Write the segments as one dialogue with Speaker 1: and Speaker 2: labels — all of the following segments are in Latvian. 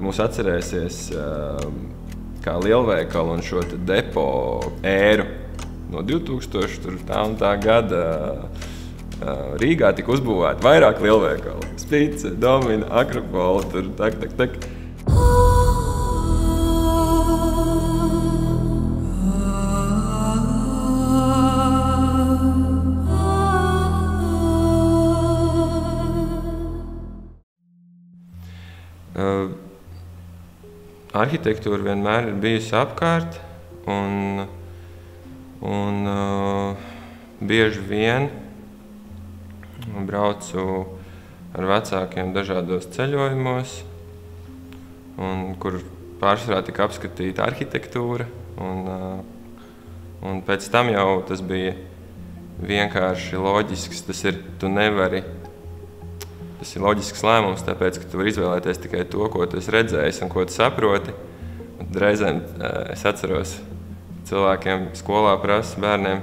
Speaker 1: mūs atcerēsies kā lielveikalu un šo depo ēru no 2000 un tā gada. Rīgā tika uzbūvēti vairāk lielveikalu. Spice, Domina, Akropola, tur tak. Arhitektūra vienmēr ir bijusi apkārt, un bieži vien braucu ar vecākiem dažādos ceļojumos, kur pārsvarā tika apskatīta arhitektūra, un pēc tam jau tas bija vienkārši loģisks. Tas ir loģisks lēmums, tāpēc, ka tu vari izvēlēties tikai to, ko tu esi redzējis un ko tu saproti. Un reizēm es atceros, cilvēkiem skolā prasa bērniem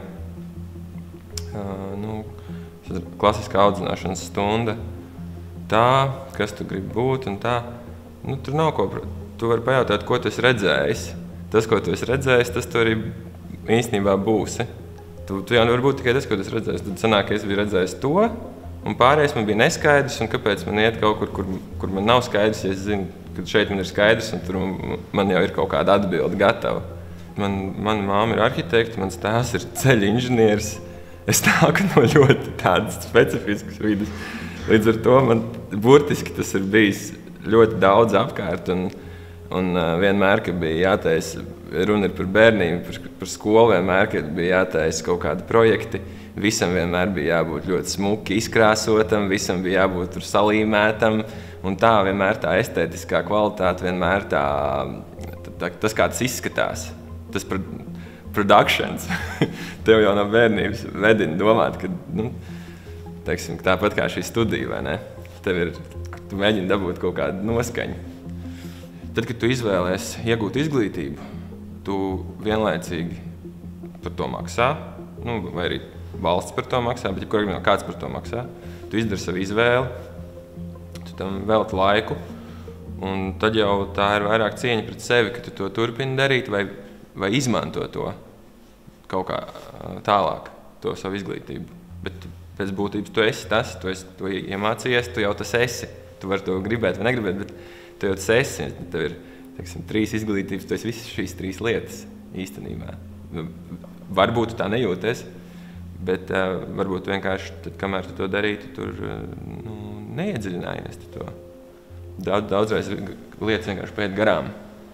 Speaker 1: klasiskā audzināšanas stunda. Tā, kas tu gribi būt un tā. Tur nav ko. Tu vari pajautāt, ko tu esi redzējis. Tas, ko tu esi redzējis, tas tu arī īstenībā būsi. Tu jau nevar būt tikai tas, ko tu esi redzējis. Tad sanāk, ka es biju redzējis to, un pārējais man bija neskaidrs, un kāpēc man iet kaut kur man nav skaidrs, ja es zinu, ka šeit man ir skaidrs, un tur man jau ir kaut kāda atbilde gatava. Mana māma ir arhitekte, mans tēvs ir ceļu inženieris. Es nāku no ļoti tādas specifiskas vidas. Līdz ar to man burtiski tas ir bijis ļoti daudz apkārt, un vienmēr, kad bija jātaisa, runa ir par bērnību, par skolu, vienmēr, kad bija jātaisa kaut kādi projekti, visam vienmēr bija jābūt ļoti smuki izkrāsotam, visam bija jābūt tur salīmētam, un tā vienmēr tā estētiskā kvalitāte, vienmēr tas, kā tas izskatās, tas productions, tev jau no bērnības vedina domāt, ka, teiksim, tāpat kā šī studija, vai ne? Tu mēģini dabūt kaut kādu noskaņu. Tad, kad tu izvēlies iegūt izglītību, tu vienlaicīgi par to maksā, vai arī valsts par to maksā, bet jebkurā gadījumā kāds par to maksā. Tu izdari savu izvēli, tu tam velti laiku, un tad jau tā ir vairāk cieņa pret sevi, ka tu to turpini darīt vai izmanto to kaut kā tālāk, to savu izglītību. Bet pēc būtības tu esi tas, tu iemācījies, tu jau tas esi. Tu vari to gribēt vai negribēt, bet tu jau tas esi. Tev ir, teiksim, 3 izglītības, tu esi visas šīs 3 lietas īstenībā. Varbūt tu tā nejūties, bet varbūt vienkārši, tad, kamēr tu to darīji, tu tur neiedziļinājies to. Daudzreiz lietas vienkārši paiet garām.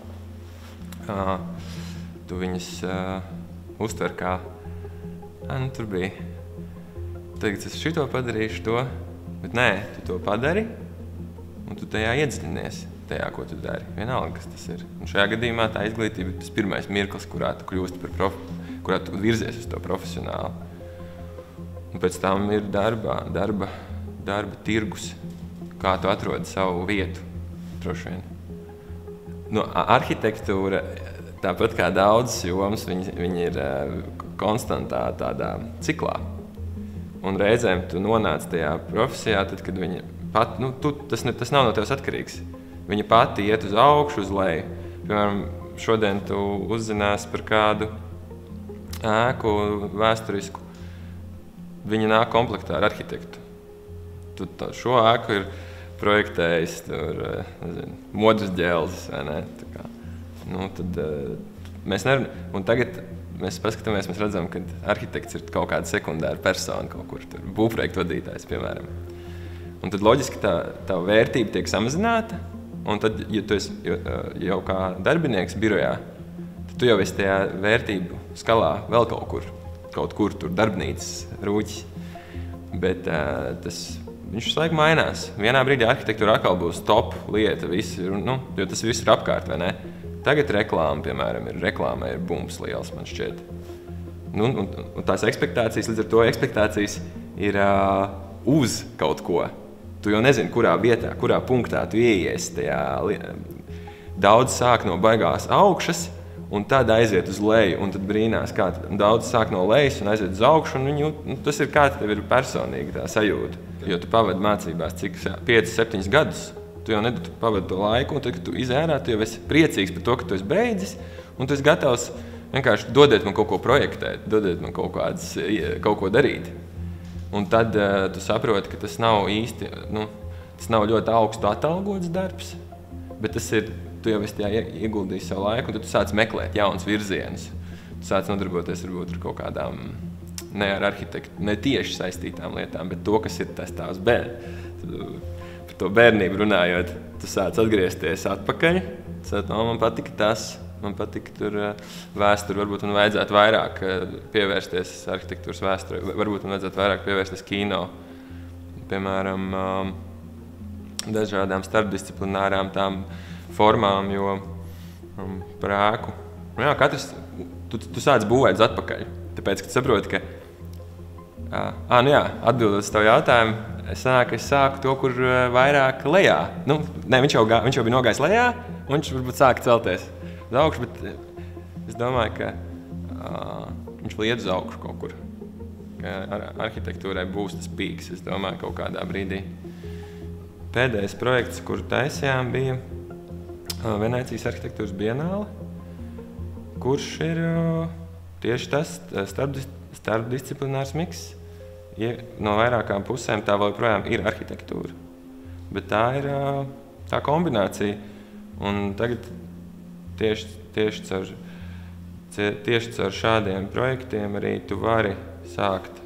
Speaker 1: Tu viņas uztver kā, tur bija, tagad es šito padarīšu to, bet nē, tu to padari, un tu tajā iedziļinies, tajā, ko tu dari. Vienalga, kas tas ir. Un šajā gadījumā tā izglītība ir tas pirmais mirklis, kurā tu kļūsti kurā tu virzies uz to profesionāli. Un pēc tam ir darba tirgus, kā tu atrodi savu vietu, droši vien. Arhitektūra, tāpat kā daudzas jomas, viņi ir konstantā tādā ciklā. Un reizēm tu nonāc tajā profesijā, tad, kad viņa pat, tas nav no tevis atkarīgs. Viņa pati iet uz augšu, uz leju. Piemēram, šodien tu uzzināsi par kādu ēku vēsturisku. Viņa nāk komplektā ar arhitektu. Šo ēku ir projektējis Modris Ģelzis, vai ne? Tad mēs nerunājam. Un tagad mēs paskatāmies, mēs redzam, ka arhitekts ir kaut kāda sekundāra persona kaut kur, būvprojektu vadītājs, piemēram. Un tad loģiski tā vērtība tiek samazināta, un tad, ja tu esi jau kā darbinieks birojā, tad tu jau esi tajā vērtību skalā vēl kaut kur tur darbnīcas, rūķis. Bet viņš visu laiku mainās. Vienā brīdī arhitektūra atkal būs top lieta, jo tas viss ir apkārt, vai ne? Tagad reklāma, piemēram, reklāmai ir bums liels, man šķiet. Un tās ekspektācijas, līdz ar to ekspektācijas ir uz kaut ko. Tu jau nezini, kurā vietā, kurā punktā tu ieies tajā. Daudz sāk no baigās augšas, un tad aiziet uz leju, un tad brīnās, kā daudz sāk no lejas un aiziet uz augšu, un tas ir kā tev ir personīgi tā sajūta. Jo tu pavadi mācībās cik 5-7 gadus, tu jau nedod pavadi to laiku, un tad, kad tu izērā, tu jau esi priecīgs par to, ka tu esi beidzis, un tu esi gatavs vienkārši dodiet man kaut ko projektēt, dodiet man kaut ko darīt. Un tad tu saproti, ka tas nav īsti, tas nav ļoti augstu atalgots darbs, bet tas ir, tu jau esi tajā ieguldījis savu laiku, un tad tu sāc meklēt jaunas virzienus. Tu sāc nodarboties varbūt ar kaut kādām, ne ar arhitektu, ne tieši saistītām lietām, bet to, kas ir tas tās par to bērnību runājot, tu sāc atgriezties atpakaļ, man patika tas, man patika tur vēsture, varbūt man vajadzētu vairāk pievērsties arhitektūras vēsturē, varbūt man vajadzētu vairāk pievērsties kino, piemēram, dažādām starpdisciplinārām tām formām, jo par ēku. Jā, katrs, tu sāc būvēt atpakaļ, tāpēc, ka tu saproti, ka, atbildot uz tavu jautājumu, es sāku to, kur vairāk lejā. Viņš jau bija nogājis lejā, un viņš varbūt sāka celties uz augšu, bet es domāju, ka viņš lied uz augšu kaut kur. Ka arhitektūrai būs tas pīks, es domāju, kaut kādā brīdī. Pēdējais projekts, kuru taisījām, bija Venēcijas arhitektūras bienāle, kurš ir tieši tas starpdisciplinārs miks. No vairākām pusēm tā vēl joprojām ir arhitektūra, bet tā ir tā kombinācija. Un tagad tieši caur šādiem projektiem arī tu vari sākt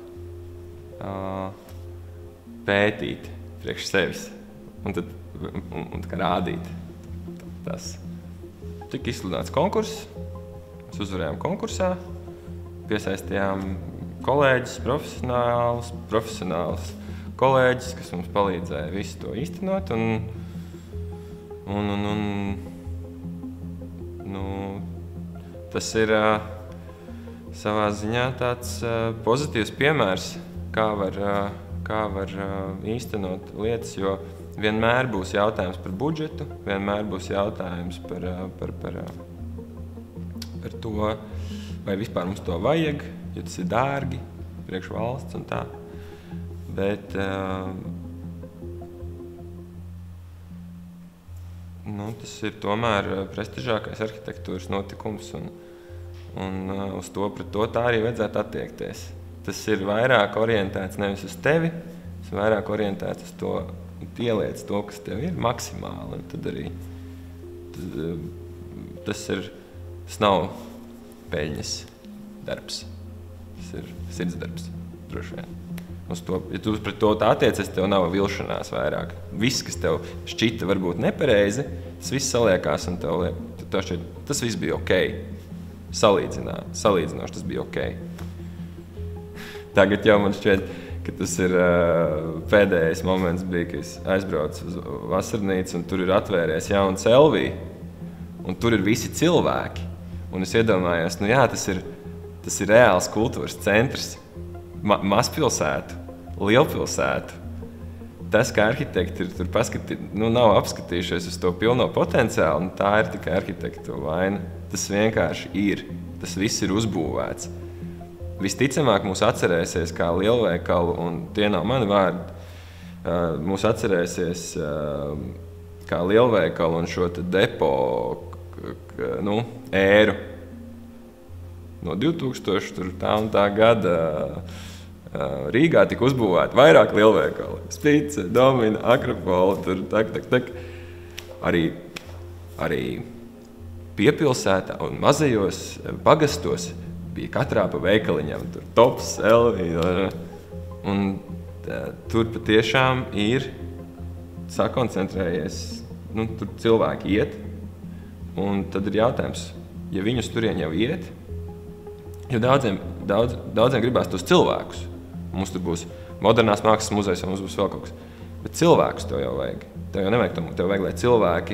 Speaker 1: pētīt priekš sevis un kā rādīt tas. Tika izsludināts konkurss, mēs uzvarējām konkursā, piesaistījām kolēģis, profesionāls kolēģis, kas mums palīdzēja visu to īstenot, tas ir savā ziņā tāds pozitīvs piemērs, kā var īstenot lietas, jo vienmēr būs jautājums par budžetu, vienmēr būs jautājums par to, vai vispār mums to vajag, jo tas ir dārgi, priekš valsts un tā. Bet tas ir tomēr prestižākais arhitektūras notikums, un pret to tā arī vajadzētu attiekties. Tas ir vairāk orientēts nevis uz tevi, tas ir vairāk orientēts uz to, ieliec to, kas tev ir maksimāli, un tad arī tas nav peļņas darbs. Tas ir sirdsdarbs, droši vien. Ja tu pret to tā attiecies, tev nav vilšanās vairāk. Viss, kas tev šķita varbūt nepareizi, tas viss saliekās un tev šķiet, tas viss bija ok. Salīdzinoši tas bija ok. Tagad jau man šķiet, ka tas ir pēdējais moments bija, ka es aizbraucu uz vasarnīcu un tur ir atvērties jauns LV, un tur ir visi cilvēki. Un es iedomājos, tas ir reāls kultūras centrs, mazpilsētu, lielpilsētu. Tas, kā arhitekti ir tur nav apskatījušies uz to pilno potenciālu, un tā ir tikai arhitektu vaina. Tas vienkārši ir. Tas viss ir uzbūvēts. Visticamāk mūs atcerēsies kā lielveikalu, un tie nav mani vārdi, mūs atcerēsies kā lielveikalu un šo depo ēru. No 2000 tā un tā gada Rīgā tika uzbūvēti vairāk lielveikali. Spice, Domina, Akropola, tur tak. Arī piepilsētā un mazajos pagastos bija katrā pa veikaliņam. Tur Tops, Elvi, un tur patiešām ir sakoncentrējies, tur cilvēki iet, un tad ir jautājums, ja viņus turien jau iet, jo daudziem gribās tos cilvēkus. Mums tur būs modernās mākslas muzejs, un mums būs vēl kaut kas. Bet cilvēkus tev jau vajag. Tev jau nevajag tev vajag, lai cilvēki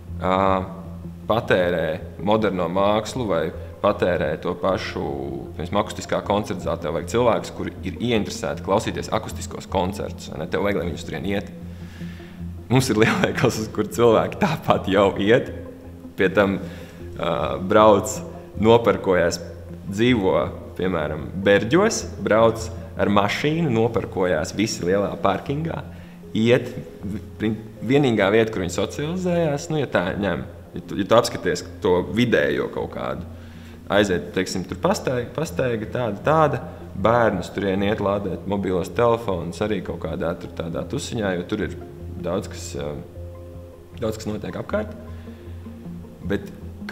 Speaker 1: patērē moderno mākslu vai patērē to pašu akustiskā koncerta zāli. Tev vajag cilvēkus, kuri ir ieinteresēti klausīties akustiskos koncertus. Tev vajag, lai viņus turien iet. Mums ir lielveikals, uz kur cilvēki tāpat jau iet. Pie tam brauc, noparkojās, dzīvo, piemēram, Berģos, brauc ar mašīnu, noparkojās visi lielā parkingā, iet, vienīgā vieta, kur viņi socializējās, nu, ja tā ņem, ja tu apskaties to vidējo kaut kādu, aiziet, teiksim, tur pastaiga tāda, bērnus turien iet lādēt mobilos telefonus arī kaut kādā tur tādā tusiņā, jo tur ir daudz, kas notiek apkārt. Bet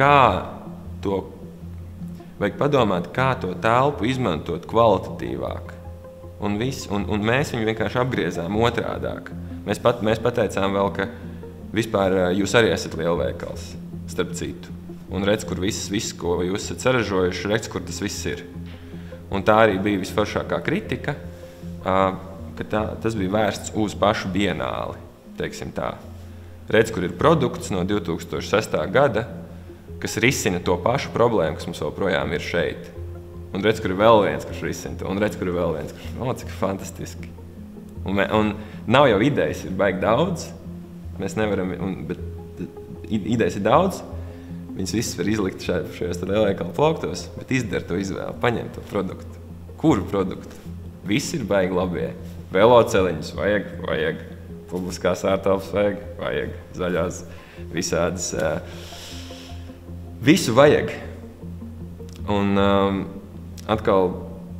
Speaker 1: vajag padomāt, kā to telpu izmantot kvalitatīvāk. Un mēs viņu vienkārši apgriezām otrādāk. Mēs pateicām vēl, ka vispār jūs arī esat lielveikals, starp citu. Un redz, kur viss, ko jūs esat saražojuši, redz, kur tas viss ir. Un tā arī bija visforšākā kritika, ka tas bija vērsts uz pašu bienāli, teiksim tā. Redz, kur ir produkts no 2006. gada, kas risina to pašu problēmu, kas mums vēl projām ir šeit. Un redz, kur ir vēl viens, kurš risina to, un redz, kur ir vēl viens, kurš cik fantastiski. Un nav jau idejas, ir baigi daudz, mēs nevaram, bet idejas ir daudz, viņas visas var izlikt šajos lielveikalu plauktos, bet izdara to izvēli, paņem to produktu. Kuru produktu? Visi ir baigi labie. Veloceliņus vajag. Publiskās ārtelpas vajag. Zaļās visādas. Visu vajag. Un atkal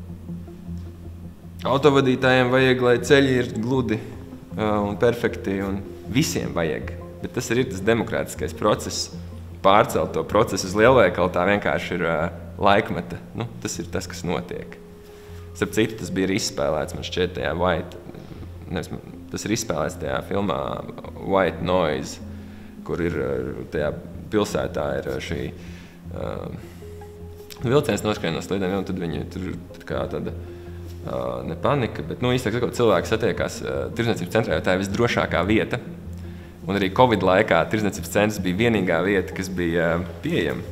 Speaker 1: autovadītājiem vajag, lai ceļi ir gludi un perfekti, un visiem vajag. Bet tas ir tas demokrātiskais process. Pārcelt to procesu uz lielveikalu, tā vienkārši ir laikmeta. Nu, tas ir tas, kas notiek. Starp citu, tas bija izspēlēts, man šķiet, tajā tas ir izspēlēts tajā filmā White Noise, kur ir tajā pilsētā ir šī vilciens noskrien no slīdēm, un tad viņi tur kā tāda ne panika, bet, nu, īstāk sakot, cilvēki satiekās tirdzniecības centrā, jo tā ir visdrošākā vieta. Un arī Covid laikā tirdzniecības centrs bija vienīgā vieta, kas bija pieejama.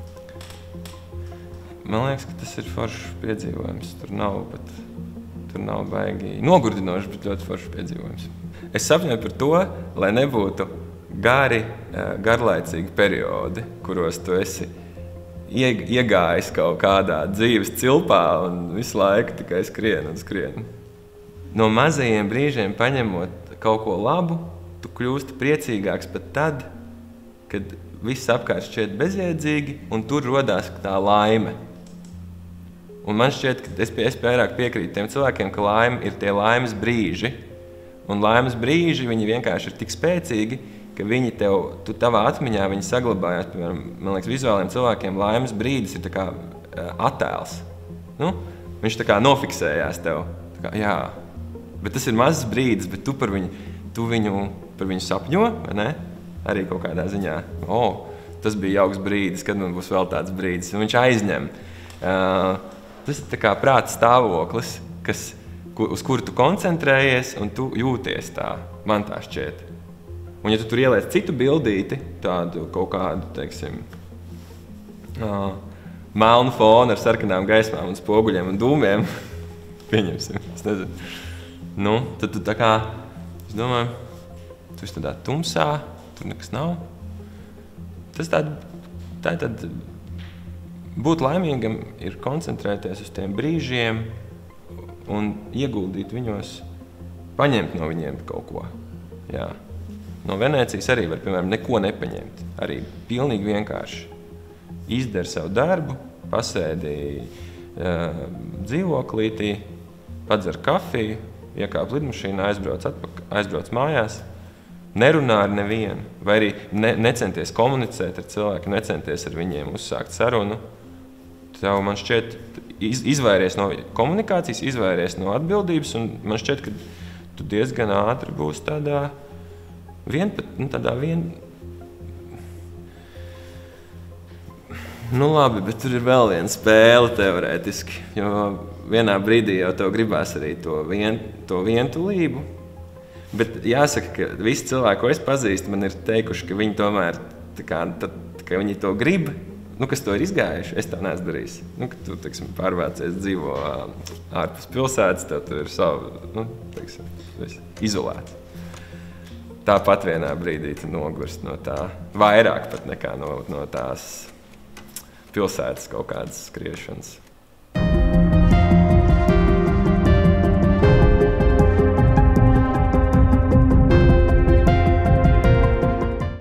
Speaker 1: Man liekas, ka tas ir foršs piedzīvojums. Tur nav baigi nogurdinošs, bet ļoti foršs piedzīvojums. Es sapņoju par to, lai nebūtu garlaicīgi periodi, kuros tu esi iegājis kaut kādā dzīves cilpā un visu laiku tikai skrien un skrien. No mazajiem brīžiem paņemot kaut ko labu, tu kļūsti priecīgāks pat tad, kad viss apkārt šķiet bezjēdzīgi, un tur rodās tā laime. Un man šķiet, ka es vairāk piekrītu tiem cilvēkiem, ka laime ir tie laimes brīži. Un laimes brīži, viņi vienkārši ir tik spēcīgi, ka viņi tavā atmiņā viņi saglabājās. Piemēram, man liekas, vizuāliem cilvēkiem laimes brīdis ir tā kā attēls. Nu, viņš tā kā nofiksējās tev. Tā kā, jā, bet tas ir mazs brīdis, bet tu par viņu sapņo, vai ne? Arī kaut kādā ziņā. Tas bija jauks brīdis, kad man būs vēl tāds brīdis. Un viņš aizņem. Tas ir tā kā prāta stāvoklis, uz kuru tu koncentrējies un tu jūties tā. Man tā šķiet. Un ja tu tur ieliec citu bildīti, tādu kaut kādu, teiksim, melnu fonu ar sarkanām gaismām un spoguļiem un dūmiem, pieņemsim, es nezinu. Nu, tad tu tā kā, es domāju, tu esi tādā tumsā, tur nekas nav. Tā ir tad būt laimīgam ir koncentrēties uz tiem brīžiem un ieguldīt viņos, paņemt no viņiem kaut ko. Jā. No Venēcijas arī var, piemēram, neko nepaņemt. Arī pilnīgi vienkārši. Izdara savu darbu, pasēdi dzīvoklītī, padzer kafiju, iekāp lidmašīnā, aizbrauc mājās, nerunā ar nevienu, vai arī necenties komunicēt ar cilvēku, necenties ar viņiem uzsākt sarunu. Tev, man šķiet, izvairies no komunikācijas, izvairies no atbildības, un man šķiet, ka tu diezgan ātri būs tādā Nu labi, bet tur ir vēl viena spēle teorētiski, jo vienā brīdī jau tev gribās arī to vientulību. Bet jāsaka, ka visi cilvēki, ko es pazīstu, man ir teikuši, ka viņi tomēr, ka viņi to grib, kas to ir izgājuši, es tā neesmu darījis. Ka tu, pārvācies dzīvo ārpus pilsētas, tev tur ir savu, izolēts. Tāpat vienā brīdī tu nogurst no tā, vairāk pat nekā no tās pilsētas kaut kādas skriešanas.